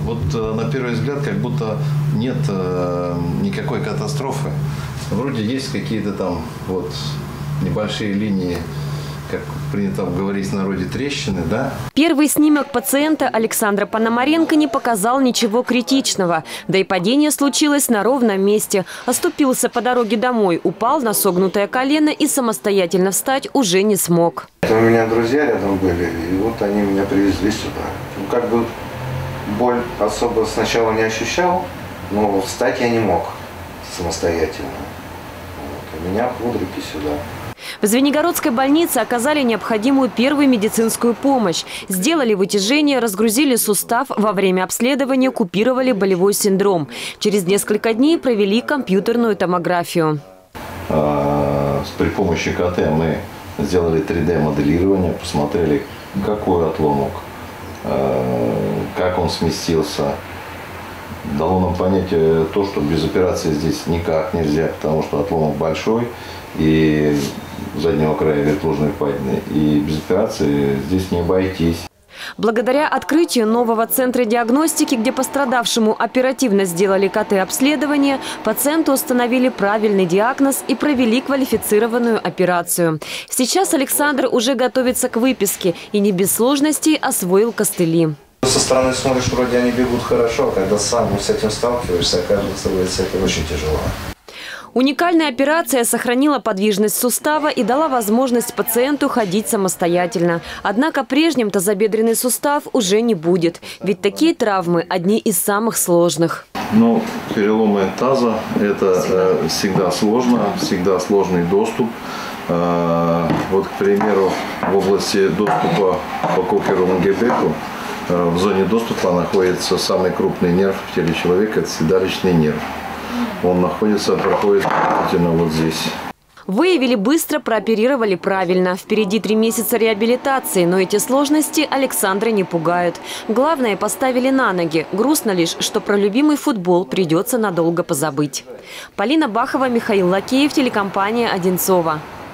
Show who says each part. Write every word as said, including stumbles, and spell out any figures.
Speaker 1: Вот на первый взгляд как будто нет никакой катастрофы. Вроде есть какие-то там вот небольшие линии, как принято говорить в народе, трещины, да?
Speaker 2: Первый снимок пациента Александра Пономаренко не показал ничего критичного. Да и падение случилось на ровном месте. Оступился по дороге домой, упал на согнутое колено и самостоятельно встать уже не смог.
Speaker 3: У меня друзья рядом были, и вот они меня привезли сюда. Ну, как бы боль особо сначала не ощущал, но встать я не мог самостоятельно. Вот, и меня под руки сюда.
Speaker 2: В Звенигородской больнице оказали необходимую первую медицинскую помощь. Сделали вытяжение, разгрузили сустав, во время обследования купировали болевой синдром. Через несколько дней провели компьютерную томографию.
Speaker 1: При помощи КТ мы сделали три дэ моделирование, посмотрели, какой отломок, как он сместился. Дало нам понять то, что без операции здесь никак нельзя, потому что отломок большой и заднего края верхложной впадины. И без операции здесь не обойтись.
Speaker 2: Благодаря открытию нового центра диагностики, где пострадавшему оперативно сделали КТ-обследование, пациенту установили правильный диагноз и провели квалифицированную операцию. Сейчас Александр уже готовится к выписке и не без сложностей освоил костыли.
Speaker 3: Со стороны смотришь, вроде они бегут хорошо, а когда сам с этим сталкиваешься, окажется, это очень тяжело.
Speaker 2: Уникальная операция сохранила подвижность сустава и дала возможность пациенту ходить самостоятельно. Однако прежним тазобедренный сустав уже не будет. Ведь такие травмы – одни из самых сложных.
Speaker 1: Ну, переломы таза – это э, всегда сложно, всегда сложный доступ. Э, вот, к примеру, в области доступа по Кокеру-Лангебеку э, в зоне доступа находится самый крупный нерв в теле человека – это седалищный нерв. Он находится, проходит действительно вот здесь.
Speaker 2: Выявили быстро, прооперировали правильно. Впереди три месяца реабилитации, но эти сложности Александра не пугают. Главное, поставили на ноги. Грустно лишь, что про любимый футбол придется надолго позабыть. Полина Бахова, Михаил Лакеев, телекомпания «Одинцова».